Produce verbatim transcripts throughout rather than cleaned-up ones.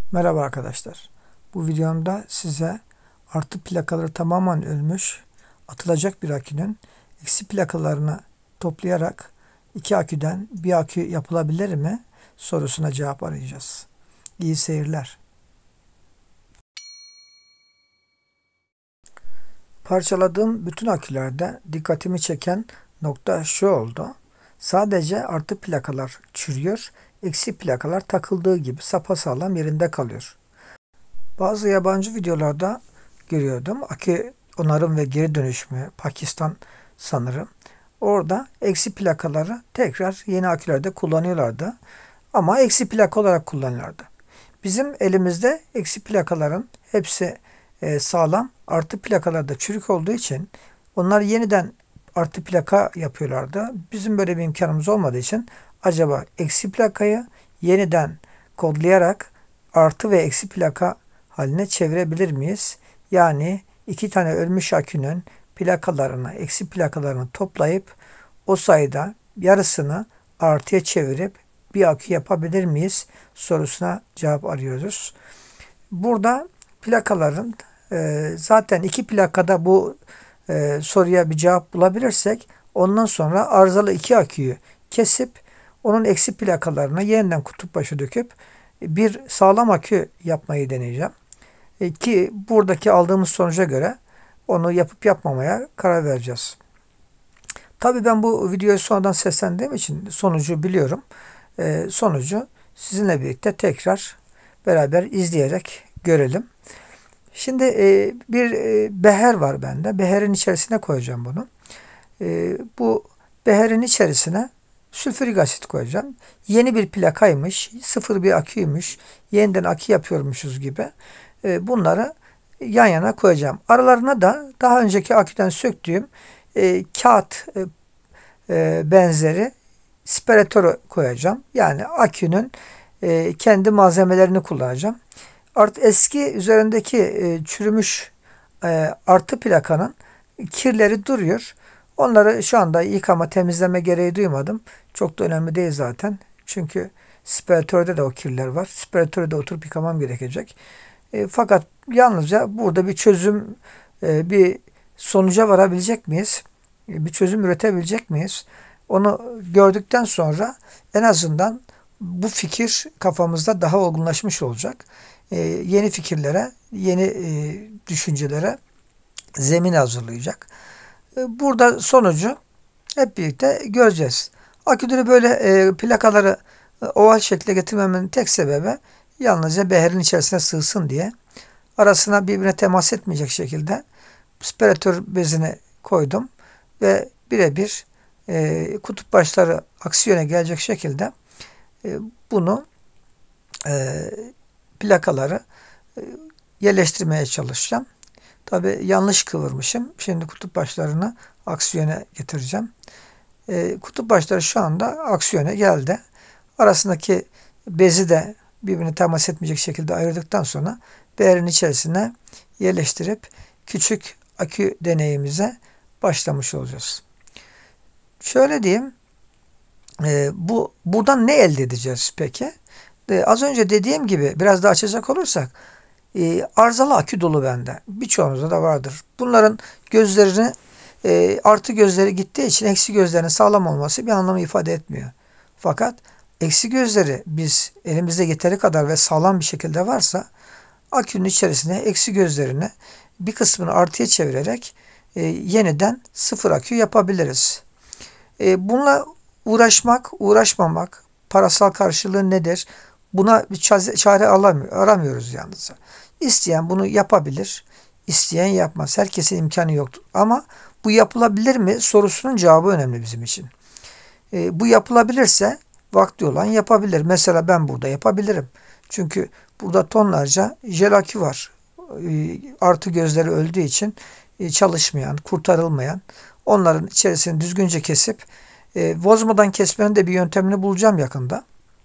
Merhaba arkadaşlar. Bu videomda size artı plakaları tamamen ölmüş atılacak bir akünün eksi plakalarını toplayarak iki aküden bir akü yapılabilir mi sorusuna cevap arayacağız. İyi seyirler. Parçaladığım bütün akülerde dikkatimi çeken nokta şu oldu. Sadece artı plakalar çürüyor, eksi plakalar takıldığı gibi sapasağlam yerinde kalıyor. Bazı yabancı videolarda görüyordum. Akü onarım ve geri dönüşümü Pakistan sanırım. Orada eksi plakaları tekrar yeni akülerde kullanıyorlardı. Ama eksi plaka olarak kullanıyorlardı. Bizim elimizde eksi plakaların hepsi e, sağlam. Artı plakalar da çürük olduğu için onlar yeniden artı plaka yapıyorlardı. Bizim böyle bir imkanımız olmadığı için acaba eksi plakayı yeniden kodlayarak artı ve eksi plaka haline çevirebilir miyiz? Yani iki tane ölmüş akünün plakalarını, eksi plakalarını toplayıp o sayıda yarısını artıya çevirip bir akü yapabilir miyiz sorusuna cevap arıyoruz. Burada plakaların e, zaten iki plakada bu e, soruya bir cevap bulabilirsek ondan sonra arızalı iki aküyü kesip onun eksi plakalarına yeniden kutup başı döküp bir sağlam akü yapmayı deneyeceğim. E, ki buradaki aldığımız sonuca göre onu yapıp yapmamaya karar vereceğiz. Tabii ben bu videoyu sonradan seslendiğim için sonucu biliyorum. E, sonucu sizinle birlikte tekrar beraber izleyerek görelim. Şimdi e, bir e, beher var bende. Beherin içerisine koyacağım bunu. E, bu beherin içerisine sülfürik asit koyacağım. Yeni bir plakaymış, sıfır bir aküymüş, yeniden akü yapıyormuşuz gibi e, bunları yan yana koyacağım. Aralarına da daha önceki aküden söktüğüm e, kağıt e, e, benzeri spiratörü koyacağım. Yani akünün e, kendi malzemelerini kullanacağım. Artı eski üzerindeki e, çürümüş e, artı plakanın kirleri duruyor. Onları şu anda yıkama, temizleme gereği duymadım. Çok da önemli değil zaten. Çünkü spiratörde de o kirler var. Spiratörde oturup yıkamam gerekecek. E, fakat yalnızca burada bir çözüm, e, bir sonuca varabilecek miyiz? E, bir çözüm üretebilecek miyiz? Onu gördükten sonra en azından bu fikir kafamızda daha olgunlaşmış olacak. E, yeni fikirlere, yeni e, düşüncelere zemin hazırlayacak. E, burada sonucu hep birlikte göreceğiz. Aküleri böyle e, plakaları e, oval şekle getirmemin tek sebebi yalnızca beherin içerisine sığsın diye. Arasına birbirine temas etmeyecek şekilde spiratör bezini koydum ve birebir e, kutup başları aksi yöne gelecek şekilde e, bunu e, plakaları e, yerleştirmeye çalışacağım. Tabi yanlış kıvırmışım. Şimdi kutup başlarını aksi yöne getireceğim. E, kutup başları şu anda aksi yöne geldi. Arasındaki bezi de birbirine temas etmeyecek şekilde ayırdıktan sonra beherin içerisine yerleştirip küçük akü deneyimize başlamış olacağız. Şöyle diyeyim. E, bu buradan ne elde edeceğiz peki? E, az önce dediğim gibi biraz daha açacak olursak e, arızalı akü dolu bende. Birçoğunuzda da vardır. Bunların gözlerini e, artı gözleri gittiği için eksi gözlerinin sağlam olması bir anlamı ifade etmiyor. Fakat eksi gözleri biz elimizde yeteri kadar ve sağlam bir şekilde varsa akünün içerisine eksi gözlerini bir kısmını artıya çevirerek e, yeniden sıfır akü yapabiliriz. E, bununla uğraşmak, uğraşmamak, parasal karşılığı nedir? Buna bir çare alamıyor, aramıyoruz yalnız. İsteyen bunu yapabilir, isteyen yapmaz. Herkesin imkanı yoktur. Ama bu yapılabilir mi sorusunun cevabı önemli bizim için. E, bu yapılabilirse vakti olan yapabilir. Mesela ben burada yapabilirim. Çünkü burada tonlarca jel akü var. E, artı gözleri öldüğü için e, çalışmayan, kurtarılmayan. Onların içerisini düzgünce kesip e, bozmadan kesmenin de bir yöntemini bulacağım yakında.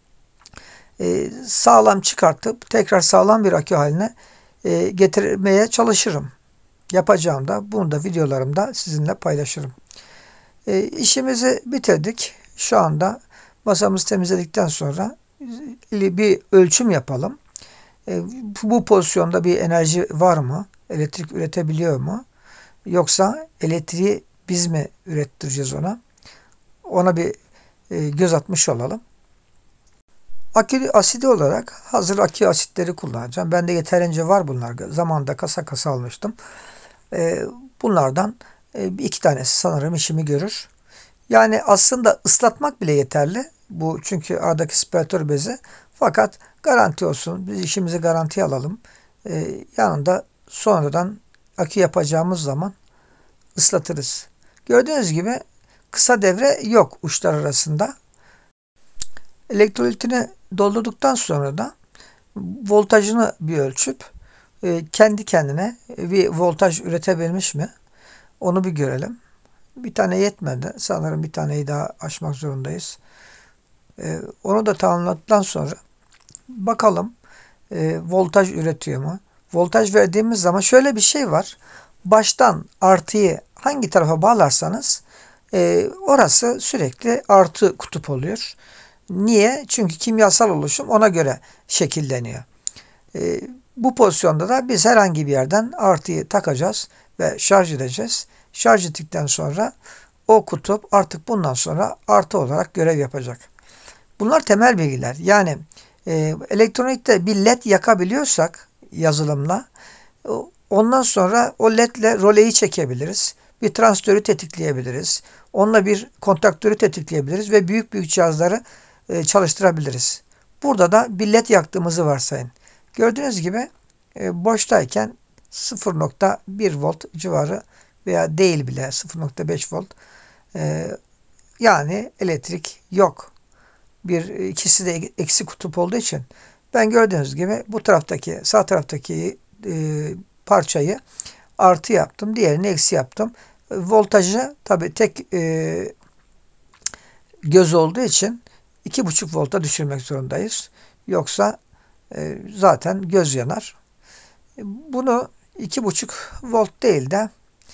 E, sağlam çıkartıp tekrar sağlam bir akü haline e, getirmeye çalışırım. Yapacağım da bunu da videolarımda sizinle paylaşırım. E, işimizi bitirdik. Şu anda masamızı temizledikten sonra bir ölçüm yapalım. E, bu pozisyonda bir enerji var mı? Elektrik üretebiliyor mu? Yoksa elektriği biz mi ürettireceğiz ona? Ona bir e, göz atmış olalım. Akü asidi olarak hazır akü asitleri kullanacağım. Bende yeterince var bunlar. Zamanında kasa kasa almıştım. E, bunlardan e, iki tanesi sanırım işimi görür. Yani aslında ıslatmak bile yeterli. Bu çünkü aradaki spiratör bezi. Fakat garanti olsun. Biz işimizi garantiye alalım. E, yanında sonradan akü yapacağımız zaman ıslatırız. Gördüğünüz gibi kısa devre yok uçlar arasında. Elektrolitini doldurduktan sonra da voltajını bir ölçüp e, kendi kendine bir voltaj üretebilmiş mi? Onu bir görelim. Bir tane yetmedi. Sanırım bir taneyi daha açmak zorundayız. E, onu da tamamladıktan sonra bakalım e, voltaj üretiyor mu? Voltaj verdiğimiz zaman şöyle bir şey var. Baştan artıyı hangi tarafa bağlarsanız e, orası sürekli artı kutup oluyor. Niye? Çünkü kimyasal oluşum ona göre şekilleniyor. E, bu pozisyonda da biz herhangi bir yerden artıyı takacağız ve şarj edeceğiz. Şarj ettikten sonra o kutup artık bundan sonra artı olarak görev yapacak. Bunlar temel bilgiler. Yani e, elektronikte bir led yakabiliyorsak yazılımla ondan sonra o ledle roleyi çekebiliriz. Bir transistörü tetikleyebiliriz. Onunla bir kontaktörü tetikleyebiliriz ve büyük büyük cihazları e, çalıştırabiliriz. Burada da bir led yaktığımızı varsayın. Gördüğünüz gibi e, boştayken sıfır nokta bir volt civarı veya değil bile sıfır nokta beş volt e, yani elektrik yok. Bir ikisi de eksi kutup olduğu için ben gördüğünüz gibi bu taraftaki sağ taraftaki e, parçayı artı yaptım. Diğerini eksi yaptım. Voltajı tabi tek e, göz olduğu için iki buçuk volta düşürmek zorundayız. Yoksa e, zaten göz yanar. Bunu iki buçuk volt değil de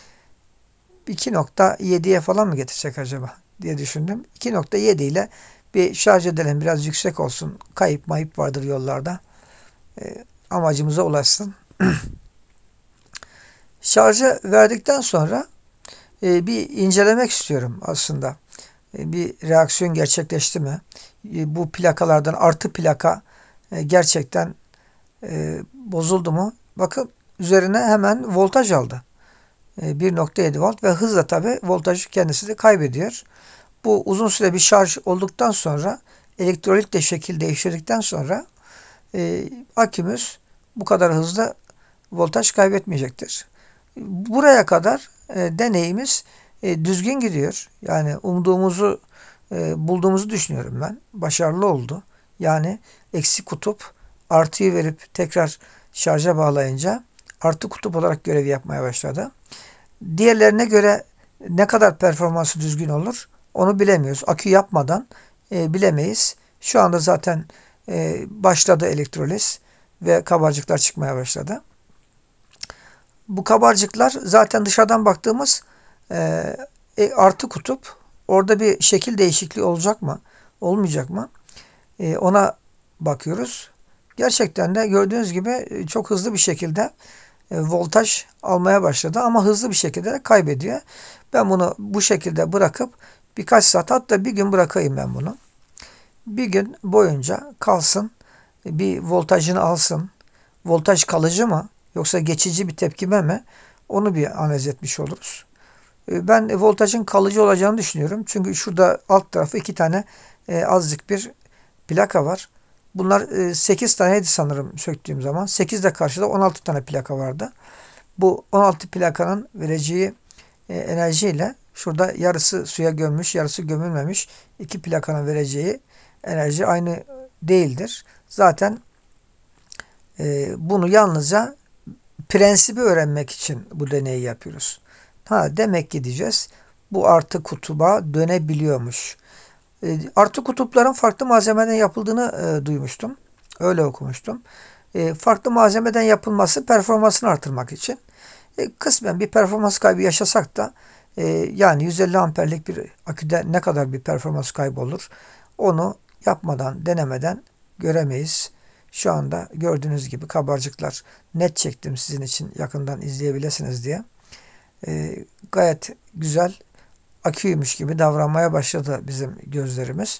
iki nokta yediye falan mı getirsek acaba diye düşündüm. iki nokta yedi ile bir şarj edelim. Biraz yüksek olsun. Kayıp mayıp vardır yollarda. E, amacımıza ulaşsın. Şarjı verdikten sonra e, bir incelemek istiyorum aslında. E, bir reaksiyon gerçekleşti mi? E, bu plakalardan artı plaka e, gerçekten e, bozuldu mu? Bakın üzerine hemen voltaj aldı. E, bir nokta yedi volt ve hızla tabi voltajı kendisi de kaybediyor. Bu uzun süre bir şarj olduktan sonra elektrolit de şekil değiştirdikten sonra e, akümüz bu kadar hızlı voltaj kaybetmeyecektir. Buraya kadar e, deneyimiz e, düzgün gidiyor. Yani umduğumuzu e, bulduğumuzu düşünüyorum ben. Başarılı oldu. Yani eksi kutup artıyı verip tekrar şarja bağlayınca artı kutup olarak görevi yapmaya başladı. Diğerlerine göre ne kadar performansı düzgün olur onu bilemiyoruz. Akü yapmadan e, bilemeyiz. Şu anda zaten e, başladı elektroliz ve kabarcıklar çıkmaya başladı. Bu kabarcıklar zaten dışarıdan baktığımız e, artı kutup. Orada bir şekil değişikliği olacak mı? Olmayacak mı? E, ona bakıyoruz. Gerçekten de gördüğünüz gibi çok hızlı bir şekilde e, voltaj almaya başladı ama hızlı bir şekilde de kaybediyor. Ben bunu bu şekilde bırakıp birkaç saat hatta bir gün bırakayım ben bunu. Bir gün boyunca kalsın. Bir voltajını alsın. Voltaj kalıcı mı? Yoksa geçici bir tepkime mi? Onu bir analiz etmiş oluruz. Ben voltajın kalıcı olacağını düşünüyorum. Çünkü şurada alt tarafı iki tane e, azıcık bir plaka var. Bunlar e, sekiz taneydi sanırım söktüğüm zaman. sekiz de karşıda on altı tane plaka vardı. Bu on altı plakanın vereceği e, enerjiyle şurada yarısı suya gömmüş, yarısı gömülmemiş iki plakanın vereceği enerji aynı değildir. Zaten e, bunu yalnızca prensibi öğrenmek için bu deneyi yapıyoruz. Ha, demek ki diyeceğiz bu artı kutuba dönebiliyormuş. E, artı kutupların farklı malzemeden yapıldığını e, duymuştum. Öyle okumuştum. E, farklı malzemeden yapılması performansını artırmak için. E, kısmen bir performans kaybı yaşasak da e, yani yüz elli amperlik bir aküde ne kadar bir performans kaybı olur onu yapmadan, denemeden göremeyiz. Şu anda gördüğünüz gibi kabarcıklar, net çektim sizin için yakından izleyebilirsiniz diye. E, gayet güzel aküymüş gibi davranmaya başladı bizim gözlerimiz.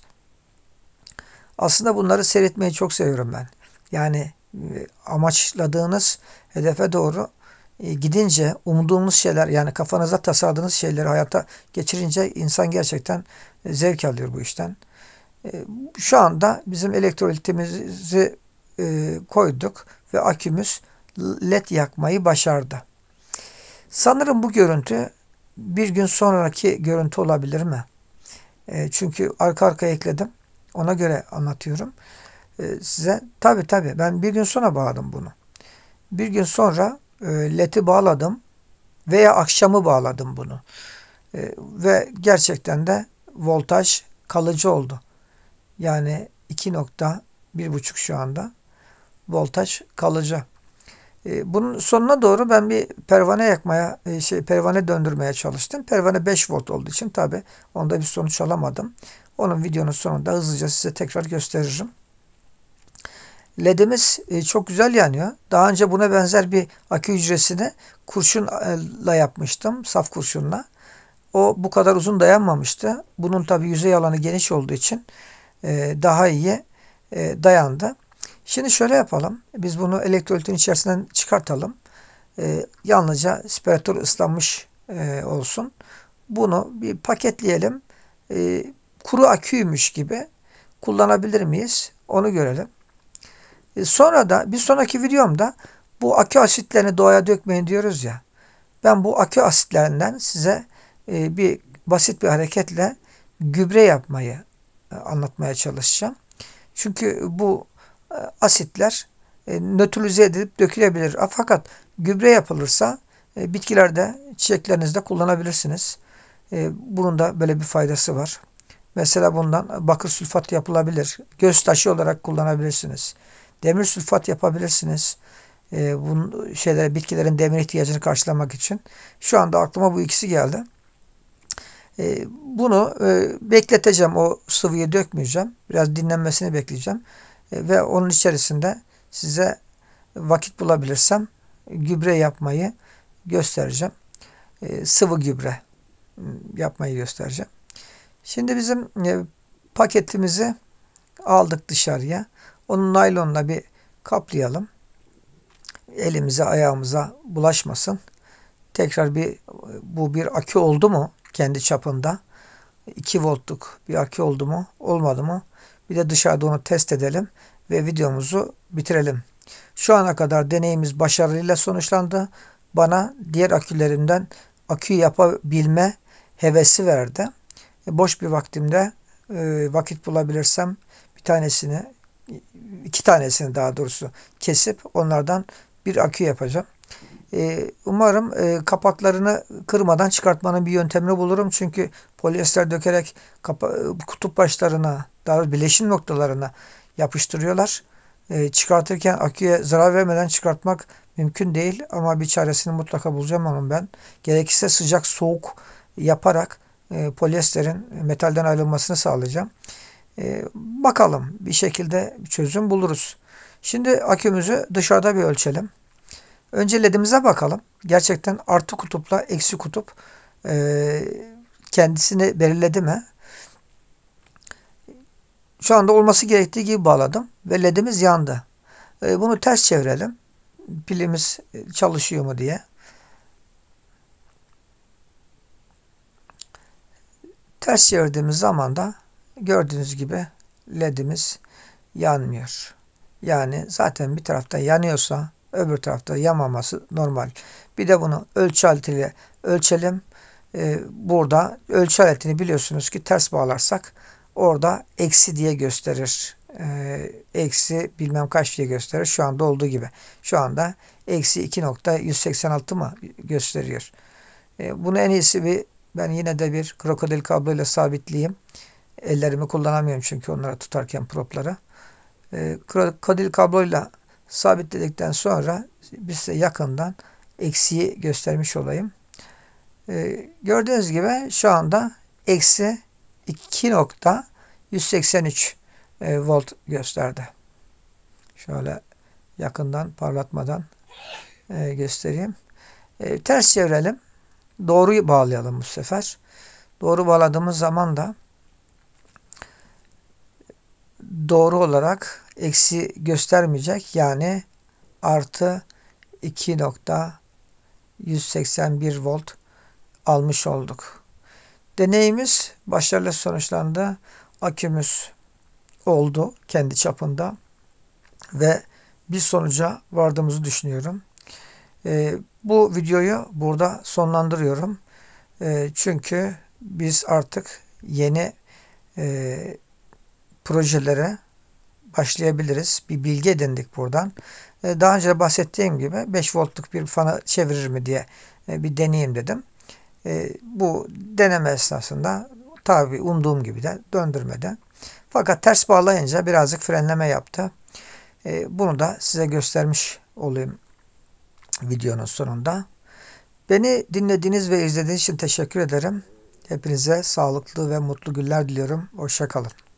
Aslında bunları seyretmeyi çok seviyorum ben. Yani e, amaçladığınız hedefe doğru e, gidince umduğunuz şeyler, yani kafanıza tasarladığınız şeyleri hayata geçirince insan gerçekten e, zevk alıyor bu işten. E, şu anda bizim elektrolitimizi e, koyduk ve akümüz led yakmayı başardı. Sanırım bu görüntü bir gün sonraki görüntü olabilir mi? E, çünkü arka arkaya ekledim. Ona göre anlatıyorum e, size. Tabi tabi ben bir gün sonra bağladım bunu. Bir gün sonra e, ledi bağladım veya akşamı bağladım bunu. E, ve gerçekten de voltaj kalıcı oldu. Yani iki nokta bir buçuk şu anda voltaj kalıcı. E, bunun sonuna doğru ben bir pervane yakmaya, e, şey pervane döndürmeye çalıştım. Pervane beş volt olduğu için tabi onda bir sonuç alamadım. Onun videonun sonunda hızlıca size tekrar gösteririm. Ledimiz e, çok güzel yanıyor. Daha önce buna benzer bir akü hücresini kurşunla yapmıştım. Saf kurşunla. O bu kadar uzun dayanmamıştı. Bunun tabi yüzey alanı geniş olduğu için e, daha iyi e, dayandı. Şimdi şöyle yapalım. Biz bunu elektrolitin içerisinden çıkartalım. E, yalnızca spiratör ıslanmış e, olsun. Bunu bir paketleyelim. E, kuru aküymüş gibi kullanabilir miyiz? Onu görelim. E, sonra da bir sonraki videomda bu akü asitlerini doğaya dökmeyin diyoruz ya. Ben bu akü asitlerinden size e, bir basit bir hareketle gübre yapmayı e, anlatmaya çalışacağım. Çünkü bu e, asitler e, nötralize edilip dökülebilir. Fakat gübre yapılırsa e, bitkilerde, çiçeklerinizde kullanabilirsiniz. E, bunun da böyle bir faydası var. Mesela bundan bakır sülfat yapılabilir. Göz taşı olarak kullanabilirsiniz. Demir sülfat yapabilirsiniz. E, bunun şeyler, bitkilerin demir ihtiyacını karşılamak için. Şu anda aklıma bu ikisi geldi. E, bunu e, bekleteceğim. O sıvıyı dökmeyeceğim. Biraz dinlenmesini bekleyeceğim. E, ve onun içerisinde size vakit bulabilirsem gübre yapmayı göstereceğim. E, sıvı gübre yapmayı göstereceğim. Şimdi bizim e, paketimizi aldık dışarıya. Onu naylonla bir kaplayalım. Elimize ayağımıza bulaşmasın. Tekrar bir bu bir akü oldu mu kendi çapında? iki voltluk bir akü oldu mu? Olmadı mı? Bir de dışarıda onu test edelim ve videomuzu bitirelim. Şu ana kadar deneyimiz başarıyla sonuçlandı. Bana diğer akülerimden akü yapabilme hevesi verdi. Boş bir vaktimde e, vakit bulabilirsem bir tanesini, iki tanesini daha doğrusu kesip onlardan bir akü yapacağım. E, umarım e, kapaklarını kırmadan çıkartmanın bir yöntemini bulurum. Çünkü polyester dökerek kutup başlarına, daha doğrusu bileşim noktalarına yapıştırıyorlar. E, çıkartırken aküye zarar vermeden çıkartmak mümkün değil. Ama bir çaresini mutlaka bulacağım onun ben. Gerekirse sıcak soğuk yaparak e, polyesterin metalden ayrılmasını sağlayacağım. E, bakalım bir şekilde bir çözüm buluruz. Şimdi akümüzü dışarıda bir ölçelim. Önce ledimize bakalım. Gerçekten artı kutupla eksi kutup e, kendisini belirledi mi? Şu anda olması gerektiği gibi bağladım ve ledimiz yandı. E, bunu ters çevirelim. Pilimiz çalışıyor mu diye. Ters çevirdiğimiz zaman da gördüğünüz gibi ledimiz yanmıyor. Yani zaten bir tarafta yanıyorsa öbür tarafta yanmaması normal. Bir de bunu ölçü aletiyle ölçelim. Ee, burada ölçü aletini biliyorsunuz ki ters bağlarsak orada eksi diye gösterir. Ee, eksi bilmem kaç diye gösterir. Şu anda olduğu gibi. Şu anda eksi iki nokta yüz seksen altı mı gösteriyor. Ee, bunu en iyisi bir ben yine de bir krokodil kabloyla sabitleyeyim. Ellerimi kullanamıyorum çünkü onlara tutarken proplara. E, krokodil kabloyla sabitledikten sonra biz size yakından eksiği göstermiş olayım. E, gördüğünüz gibi şu anda eksi iki nokta yüz seksen üç e, volt gösterdi. Şöyle yakından parlatmadan e, göstereyim. E, ters çevirelim. Doğruyu bağlayalım bu sefer. Doğru bağladığımız zaman da doğru olarak eksi göstermeyecek. Yani artı iki nokta yüz seksen bir volt almış olduk. Deneyimiz başarılı sonuçlandı. Akümüz oldu kendi çapında ve bir sonuca vardığımızı düşünüyorum. E, bu videoyu burada sonlandırıyorum. E, çünkü biz artık yeni e, projelere başlayabiliriz. Bir bilgi edindik buradan. E, daha önce bahsettiğim gibi beş voltluk bir fana çevirir mi diye e, bir deneyeyim dedim. E, bu deneme esnasında tabi umduğum gibi de döndürmedi. Fakat ters bağlayınca birazcık frenleme yaptı. E, bunu da size göstermiş olayım videonun sonunda. Beni dinlediğiniz ve izlediğiniz için teşekkür ederim. Hepinize sağlıklı ve mutlu günler diliyorum. Hoşça kalın.